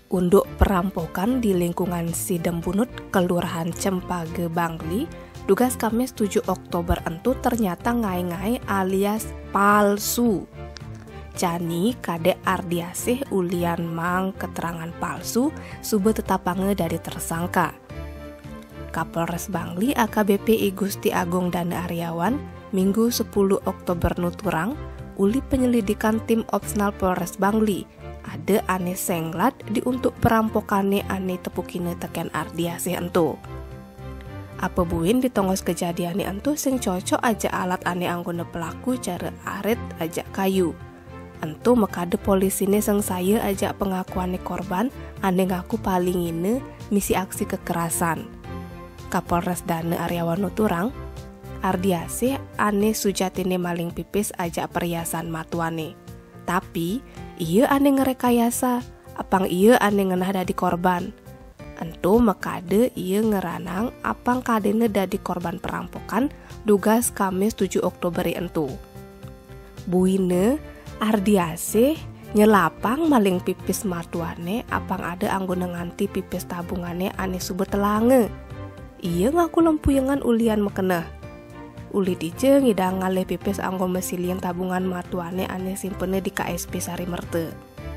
Unduk perampokan di lingkungan Sidembunut, Kelurahan Cempage Bangli, tugas Kamis 7 Oktober entu ternyata ngai-ngai alias palsu. Jani kade Ardiasih ulian mang keterangan palsu sube tetapange dari tersangka. Kapolres Bangli AKBP I Gusti Agung Dana Aryawan Minggu 10 Oktober nuturang uli penyelidikan tim Opsnal Polres Bangli ada ane senglat di untuk perampokane ane tepukine teken Ardiasih entu. Apa buin ditongos kejadian entu sing cocok aja alat ane anggone pelaku cara arit aja kayu. Entu mekade polisine seng saya ajak pengakuane korban ane ngaku paling ini misi aksi kekerasan. Kapolres Dana Aryawan nuturang Ardiasih ane sujatine maling pipis ajak perhiasan matuane. Tapi iya ane ngerekayasa apang iya ane ngenah dadi korban. Entu mekade iya ngeranang apang kadene dadi korban perampokan dugas Kamis 7 Oktober entu. Buine Ardiasih nyelapang maling pipis matuane apang ada anggone nganti pipis tabungane ane sube telange. Iya ngaku lempuyengan ulian mekeneh. Uli dije ngidang ngalih pipis anggo mesilien tabungan matuane ane simpene di KSP Sari Merte.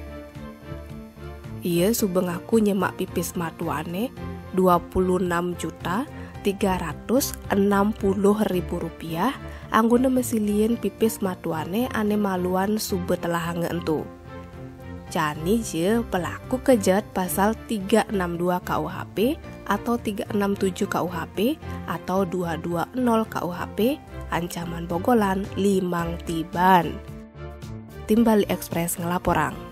Iya sube ngaku nyemak pipis matuane 26.360.000 rupiah anggone mesilien pipis matuane ane maluan sube telahange entu. Jani je pelaku kejet pasal 362 KUHP atau 367 KUHP atau 220 KUHP ancaman bogolan limang tiban. Tim Bali Express ngelaporang.